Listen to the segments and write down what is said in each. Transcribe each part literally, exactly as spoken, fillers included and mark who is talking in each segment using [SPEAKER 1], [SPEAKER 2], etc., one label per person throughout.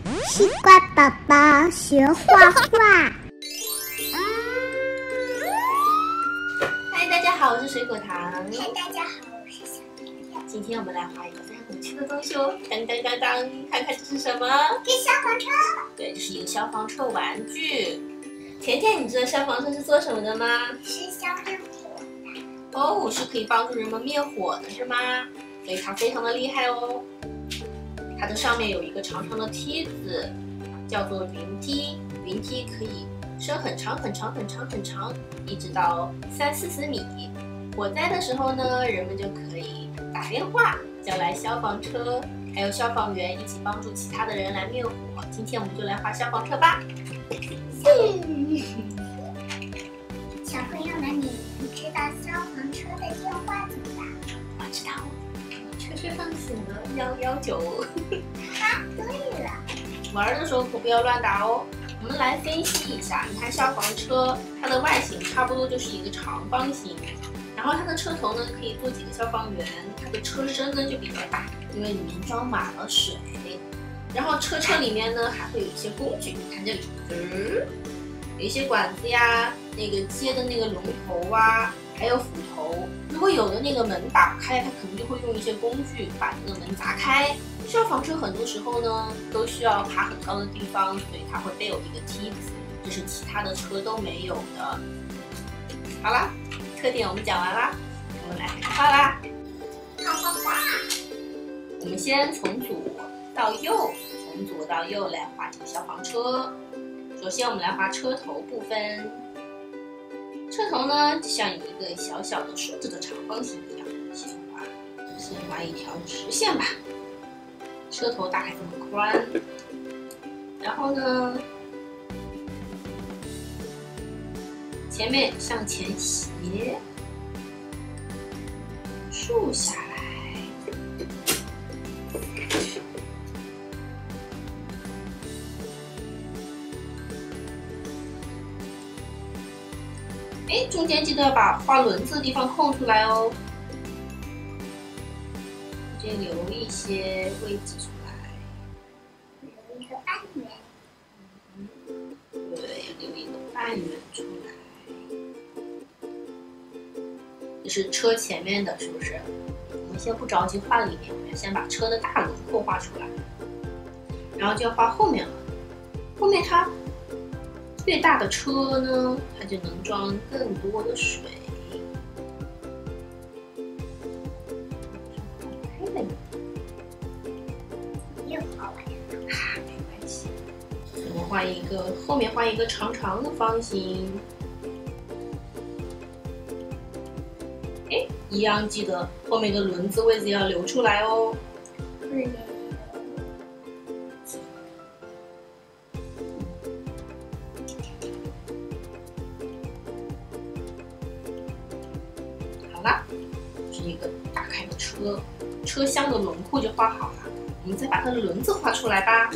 [SPEAKER 1] 西瓜宝宝学画画。
[SPEAKER 2] 嗨，大家好，我是水果糖。
[SPEAKER 1] 嗨，大家好，我是小甜甜。
[SPEAKER 2] 今天我们来画一个非常有趣的东西哦！当当当当，看看这是什么？
[SPEAKER 1] 是消防车。
[SPEAKER 2] 对，这是一个消防车玩具。甜甜，你知道消防车是做什么的吗？
[SPEAKER 1] 是消灭火的。
[SPEAKER 2] 哦，是可以帮助人们灭火的，是吗？所以它非常的厉害哦。它的上面有一个长长的梯子，叫做云梯。云梯可以升很长很长很长很长，一直到三四十米。火灾的时候呢，人们就可以打电话叫来消防车，还有消防员一起帮助其他的人来灭火。今天我们就来画消防车吧。
[SPEAKER 1] 嗯、小朋友们，你们知道消防车的电话怎么打？
[SPEAKER 2] 我知道，吹吹放醒了幺幺九。
[SPEAKER 1] 啊，对了，
[SPEAKER 2] 玩的时候可不要乱打哦。我们来分析一下，你看消防车，它的外形差不多就是一个长方形，然后它的车头呢可以坐几个消防员，它的车身呢就比较大，因为里面装满了水。然后车车里面呢还会有一些工具，你看这里，嗯，有一些管子呀，那个接的那个龙头啊，还有斧头。如果有的那个门打不开，它可能就会用一些工具把这个门砸开。消防车很多时候呢都需要爬很高的地方，所以它会备有一个梯子，这是其他的车都没有的。好啦，特点我们讲完啦，我们来开始画啦。
[SPEAKER 1] 好画画。
[SPEAKER 2] 我们先从左到右，从左到右来画这个消防车。首先我们来画车头部分，车头呢就像一个小小的手指的长方形一样，先画，先画一条直线吧。车头大概这么宽，然后呢，前面向前斜，竖下来，哎，中间记得要把画轮子的地方空出来哦。先留一些位置出来，
[SPEAKER 1] 留一个半圆。
[SPEAKER 2] 嗯，对，留一个半圆出来。这是车前面的，是不是？我们先不着急画里面，我们先把车的大轮廓画出来，然后就要画后面了。后面它越大的车呢，它就能装更多的水。
[SPEAKER 1] 又画完了，
[SPEAKER 2] 啊，没关系。我们画一个，后面画一个长长的方形。哎，一样记得后面的轮子位置要留出来哦。
[SPEAKER 1] 对。
[SPEAKER 2] 好啦，是一个打开的车，车厢的轮廓就画好了。我们再把它的轮子画出来吧。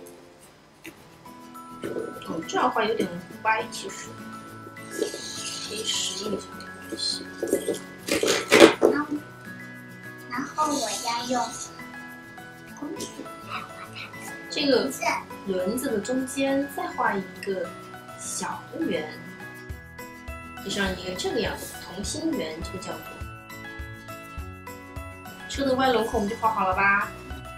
[SPEAKER 2] 哦，这样画有点歪，其实可以适应一下没关系。
[SPEAKER 1] 然后，然后我要用工具来画它的
[SPEAKER 2] 这个
[SPEAKER 1] 轮子。
[SPEAKER 2] 轮子的中间再画一个小的圆，就像一个这个样子，同心圆，这个叫做。车的外轮廓我们就画好了吧？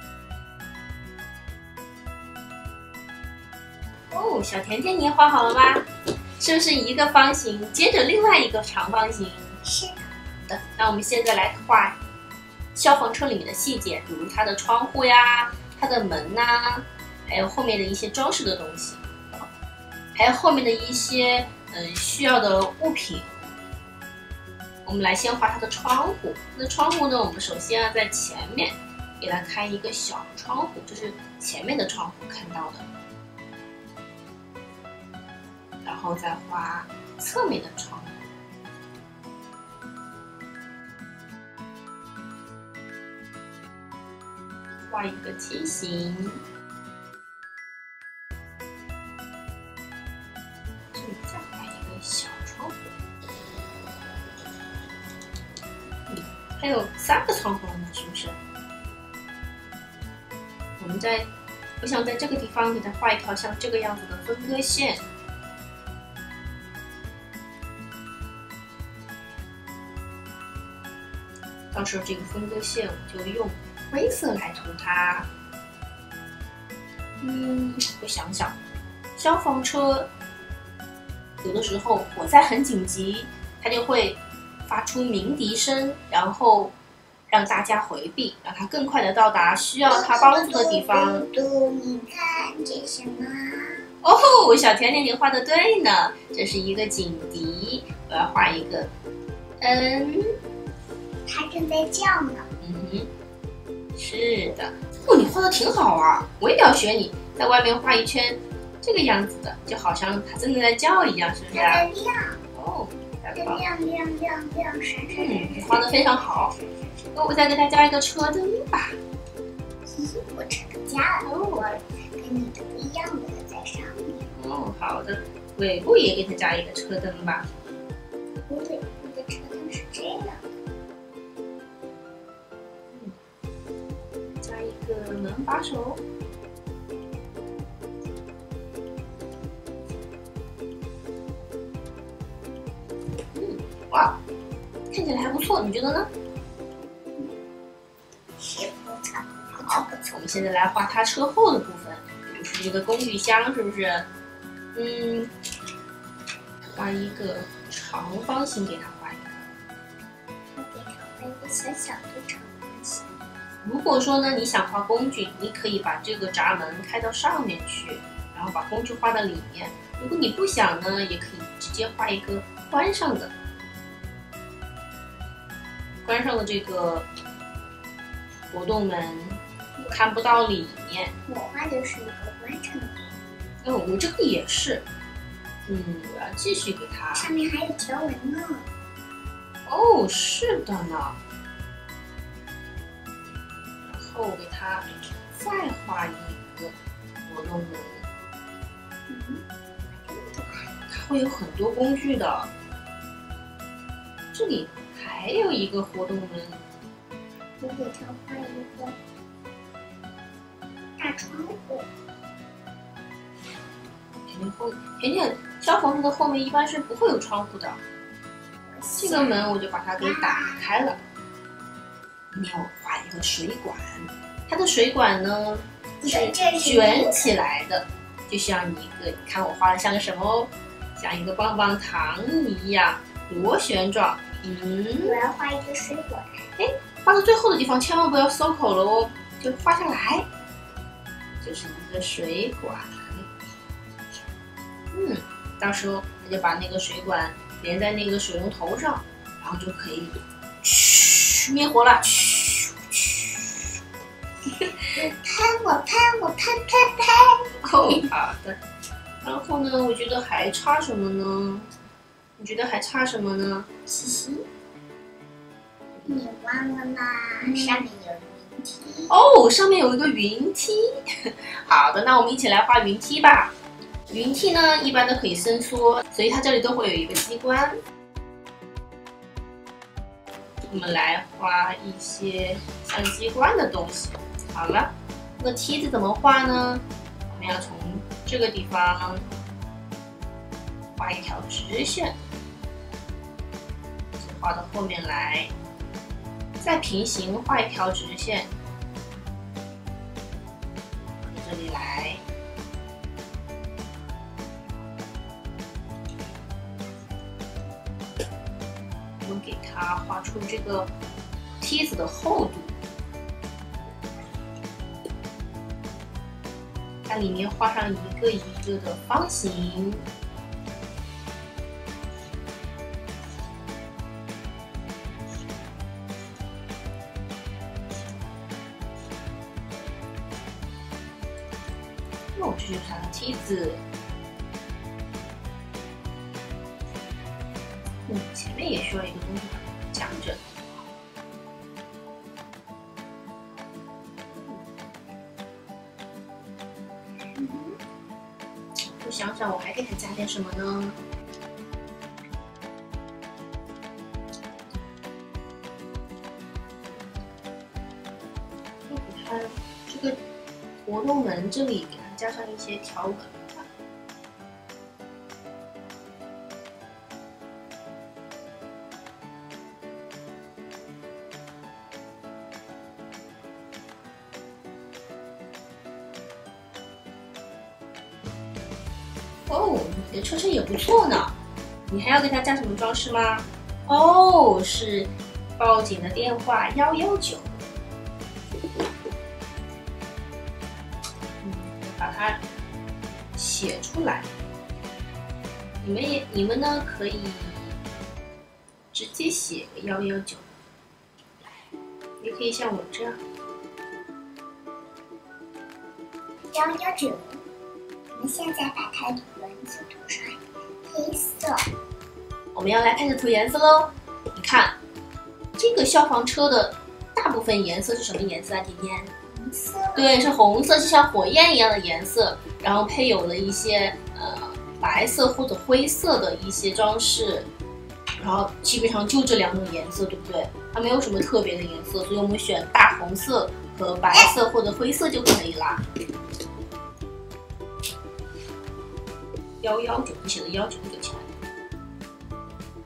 [SPEAKER 2] 哦，小甜甜你也画好了吗？是不是一个方形接着另外一个长方形？
[SPEAKER 1] 是的。
[SPEAKER 2] 好的，那我们现在来画消防车里面的细节，比如它的窗户呀、它的门呐、啊，还有后面的一些装饰的东西，还有后面的一些嗯需要的物品。我们来先画它的窗户。那窗户呢，我们首先要在前面给它开一个小窗户，这是前面的窗户看到的。然后再画侧面的窗户，画一个梯形，这里再画一个小窗户。嗯，还有三个窗户了呢，是不是？我们再我想在这个地方给它画一条像这个样子的分割线。到时候这个分割线我就用灰色来涂它。嗯，我想想，消防车有的时候火灾很紧急，它就会发出鸣笛声，然后让大家回避，让它更快的到达需要它帮助的地方。
[SPEAKER 1] 嘟嘟，你看这是什么？
[SPEAKER 2] 哦，小甜甜，你画的对呢，这是一个警笛，我要画一个，嗯。
[SPEAKER 1] 它正在叫呢。
[SPEAKER 2] 嗯哼，是的。哦，你画的挺好啊，我也要学你，在外面画一圈这个样子的，就好像它真的在叫一样，是不是？
[SPEAKER 1] 它在亮。
[SPEAKER 2] 哦，
[SPEAKER 1] 在亮亮亮亮闪闪闪。
[SPEAKER 2] 嗯，你画的非常好。那我再给它加一个车灯吧。
[SPEAKER 1] 嘿嘿，我车灯加了，我跟你的不一样的在上面。
[SPEAKER 2] 哦，好的。尾部也给它加一个车灯吧。
[SPEAKER 1] 尾部的车灯是这样。
[SPEAKER 2] 加一个门把手，嗯，哇，看起来还不错，你觉得呢？
[SPEAKER 1] 是不错，
[SPEAKER 2] 好，我们现在来画它车后的部分，比如说这个工具箱，是不是？嗯，画一个长方形给它画一个。
[SPEAKER 1] 我给它画一个小小的长方形。
[SPEAKER 2] 如果说呢，你想画工具，你可以把这个闸门开到上面去，然后把工具画到里面。如果你不想呢，也可以直接画一个关上的，关上的这个活动门，看不到里面。
[SPEAKER 1] 我画的是一个关上的。
[SPEAKER 2] 哦，我这个也是。嗯，我要继续给它。
[SPEAKER 1] 上面还有条纹呢。
[SPEAKER 2] 哦，是的呢。然后给它再画一个活动门，
[SPEAKER 1] 嗯，
[SPEAKER 2] 它会有很多工具的。这里还有一个活动门，
[SPEAKER 1] 我给它画一个大窗户。
[SPEAKER 2] 甜甜后，甜甜，消防车的后面一般是不会有窗户的。这个门我就把它给打开了。今天我画一个水管，它的水管呢是卷起来的，就像一个，你看我画的像个什么哦？像一个棒棒糖一样，螺旋状。嗯，
[SPEAKER 1] 我要画一个水管。
[SPEAKER 2] 哎，画到最后的地方千万不要松口了哦，就画下来，就是一个水管。嗯，到时候他就把那个水管连在那个水龙头上，然后就可以嘘灭火了。嘘嘘，
[SPEAKER 1] 喷我喷我喷喷喷。
[SPEAKER 2] 哦，好的。然后呢，我觉得还差什么呢？你觉得还差什么呢？
[SPEAKER 1] 嘻嘻，你忘了吗？嗯、上面有云梯。
[SPEAKER 2] 哦，上面有一个云梯。好的，那我们一起来画云梯吧。云梯呢，一般都可以伸缩，所以它这里都会有一个机关。我们来画一些像机关的东西。好了，这个梯子怎么画呢？我们要从这个地方画一条直线，画到后面来，再平行画一条直线，到这里来。我们给它画出这个梯子的厚度，在里面画上一个一个的方形。哦，这就是它的梯子。嗯，前面也需要一个东西把它夹着。嗯，我想想，我还给它加点什么呢？给它这个活动油门这里给它加上一些条纹。哦，你的车身也不错呢。你还要给它加什么装饰吗？哦，是报警的电话幺幺九。嗯，把它写出来。你们也，你们呢可以直接写个幺幺九，也可以像我这样
[SPEAKER 1] 幺幺九。我们现在把它的轮子涂上黑色。
[SPEAKER 2] 我们要来开始涂颜色喽。你看，这个消防车的大部分颜色是什么颜色啊？甜甜？
[SPEAKER 1] 红色。
[SPEAKER 2] 对，是红色，就像火焰一样的颜色，然后配有了一些呃白色或者灰色的一些装饰，然后基本上就这两种颜色，对不对？它没有什么特别的颜色，所以我们选大红色和白色或者灰色就可以啦。幺幺九，你写的幺九就起来了。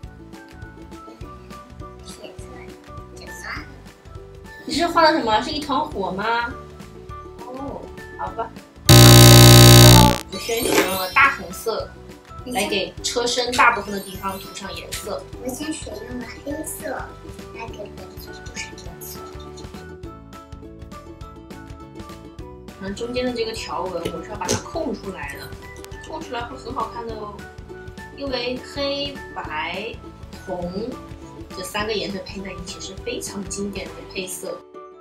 [SPEAKER 1] 写错就算了。
[SPEAKER 2] 你是画的什么？是一团火吗？哦，好吧。我先选用了大红色，来给车身大部分的地方涂上颜色。
[SPEAKER 1] 我先选用了黑色，来给轮子涂上颜色。
[SPEAKER 2] 然后中间的这个条纹，我是要把它空出来的。空出来会很好看的哦，因为黑白红这三个颜色配在一起是非常经典的配色。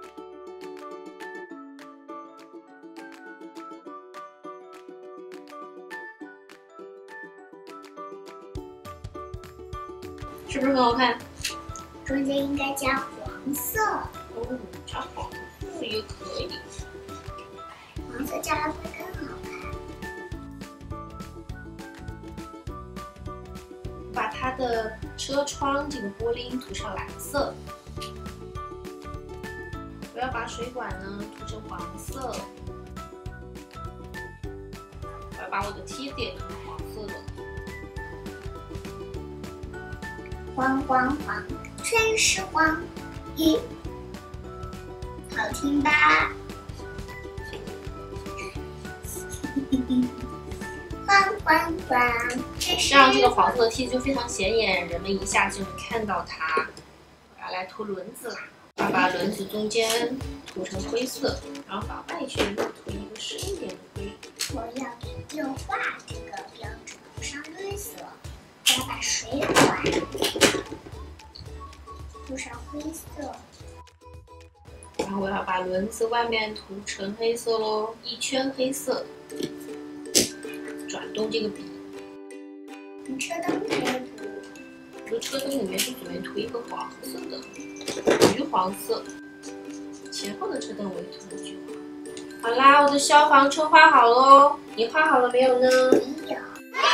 [SPEAKER 2] 是不是很好看？
[SPEAKER 1] 中间应该加黄色。
[SPEAKER 2] 哦，加黄色也可以。
[SPEAKER 1] 黄色加了会更好看。
[SPEAKER 2] 把它的车窗这个玻璃涂上蓝色，我要把水管呢涂成黄色，我要把我的梯子也涂成黄色的。
[SPEAKER 1] 黄黄黄，真是黄！咦，好听吧？黄黄黄，真是。
[SPEAKER 2] 这样这个黄色的梯子就非常显眼，人们一下就能看到它。我要来涂轮子，要把轮子中间涂成灰色，然后把外圈涂一个深一点的灰。
[SPEAKER 1] 我要给右画这个标志涂上绿色，我要把水管涂上灰色。
[SPEAKER 2] 然后我要把轮子外面涂成黑色喽，一圈黑色。转动这个笔，
[SPEAKER 1] 你车灯可以涂。
[SPEAKER 2] 我的车灯里面是准备涂一个黄色的，橘黄色。前后的车灯我也涂了橘黄。好啦，我的消防车画好喽，你画好了没有呢？
[SPEAKER 1] 没有。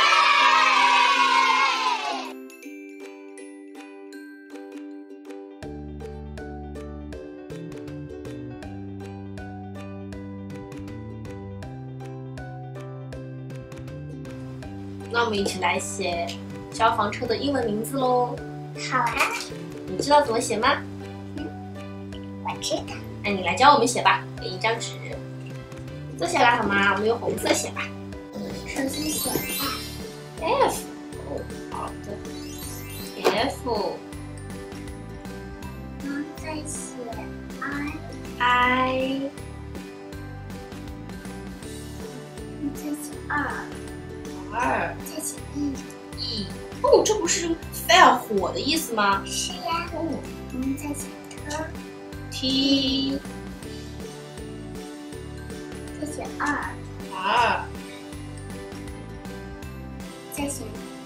[SPEAKER 2] 那我们一起来写消防车的英文名字喽。
[SPEAKER 1] 好啊，
[SPEAKER 2] 你知道怎么写吗？
[SPEAKER 1] 嗯，我知道。
[SPEAKER 2] 那你来教我们写吧，给一张纸，坐下来好吗？我们用红色写吧。
[SPEAKER 1] 首先写
[SPEAKER 2] F， 哦，好的 ，F。
[SPEAKER 1] 然后再写 I，
[SPEAKER 2] I，
[SPEAKER 1] 再写二。
[SPEAKER 2] 二，
[SPEAKER 1] 再写 E
[SPEAKER 2] E， 哦，这不是 fire 火的意思吗？
[SPEAKER 1] 是呀。
[SPEAKER 2] 哦，
[SPEAKER 1] 我们再写
[SPEAKER 2] T，
[SPEAKER 1] 再写二，
[SPEAKER 2] 二，
[SPEAKER 1] 再写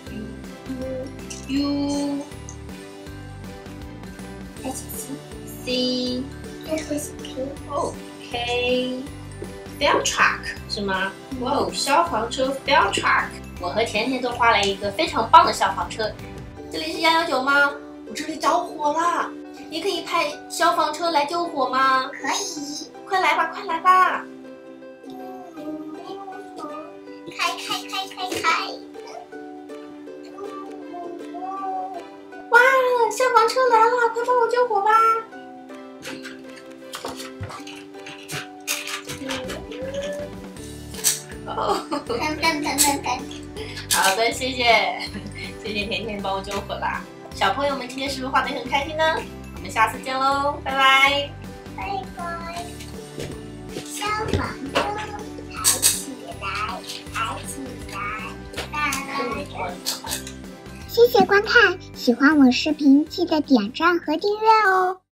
[SPEAKER 1] U
[SPEAKER 2] U，
[SPEAKER 1] 再写 C
[SPEAKER 2] C，
[SPEAKER 1] 最后写 K。
[SPEAKER 2] 哦 K。Fire truck 是吗？哇哦，消防车 Fire truck， 我和甜甜都画了一个非常棒的消防车。这里是幺幺九吗？我这里着火了，你可以派消防车来救火吗？
[SPEAKER 1] 可以。
[SPEAKER 2] 快来吧，快来吧！
[SPEAKER 1] 嗯开开开开开！
[SPEAKER 2] 哇，消防车来了，快帮我救火吧！哦，
[SPEAKER 1] 噔噔噔噔噔。
[SPEAKER 2] 好的，谢谢，谢谢甜甜帮我救火啦。小朋友们今天是不是画得很开心呢？我们下次见喽，拜拜。
[SPEAKER 1] 拜拜。消防车抬起来，抬起来，拜拜。谢谢观看，喜欢我视频记得点赞和订阅哦。